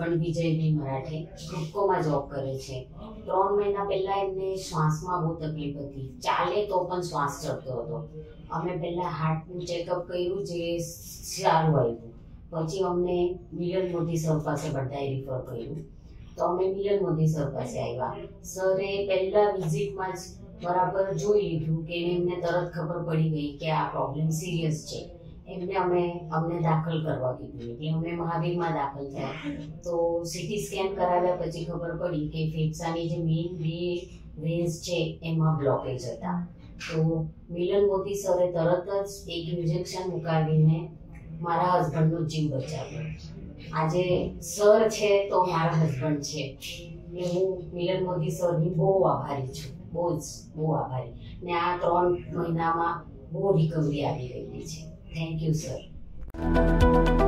રણવિજયભાઈ Marathe રૂપકોમાં job કરે છે. 3 મહિના પહેલા એમને શ્વાસમાં બહુ તકલીફ હતી, ચાલે તો પણ શ્વાસ ચડતો હતો. અમે પહેલા હાર્ટનું ચેકઅપ કર્યું, જે સારું આવ્યું. પછી અમને મિલન મોદી સર પાસે બધાએ રિફર કર્યું, તો અમે મિલન મોદી સર પાસે આવ્યા. સરે પહેલા વિઝિટમાં જ બરાબર જોઈ લીધું કે એમને તરત ખબર પડી ગઈ કે આ પ્રોબ્લેમ સિરિયસ છે. અમને દાખલ કરવા કીધું, એટલે અમે મહાવીરમાં દાખલ થયા. તો સીટી સ્કેન કરાવ્યા પછી ખબર પડી કે ફેફસાની જે મેઇન 2 વેન્સ છે એમાં બ્લોકેજ હતા. તો મિલન મોદી સરે તરત જ એક ઇન્જેક્શન મુકાવીને મારા હસબન્ડનો જીવ બચાવ્યો. આજે સર છે તો મારા હસબન્ડ છે. એટલે હું મિલન મોદી સરની બહુ આભારી છું, બહુ આભારી. ને આ 3 મહિનામાં બહુ રિકવરી આવી ગઈ છે. Thank you sir.